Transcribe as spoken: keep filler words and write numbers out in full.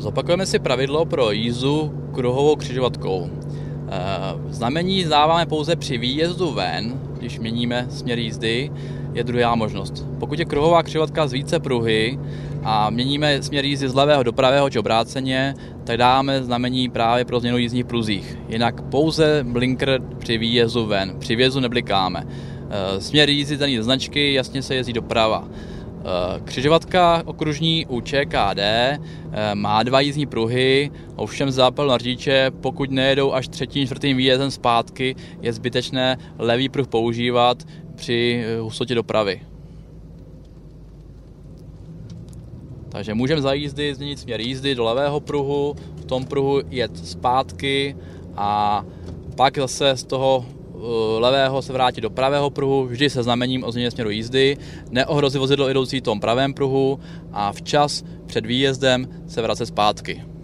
Zopakujeme si pravidlo pro jízdu kruhovou křižovatkou. Znamení dáváme pouze při výjezdu ven, když měníme směr jízdy, je druhá možnost. Pokud je kruhová křižovatka z více pruhy a měníme směr jízdy z levého do pravého či obráceně, tak dáváme znamení právě pro změnu jízdních pruzích. Jinak pouze blinker při výjezdu ven, při výjezdu neblikáme. Směr jízdy daný značky, jasně se jezdí doprava. Křižovatka okružní u Č K D má dva jízdní pruhy, ovšem zápal na řidiče, pokud nejedou až třetím, čtvrtým výjezdem zpátky, je zbytečné levý pruh používat při hustotě dopravy. Takže můžeme za jízdy změnit směr jízdy do levého pruhu, v tom pruhu jet zpátky a pak zase z toho levého se vrátit do pravého pruhu, vždy se znamením o změně směru jízdy, neohrozit vozidlo jdoucí v tom pravém pruhu a včas před výjezdem se vracet zpátky.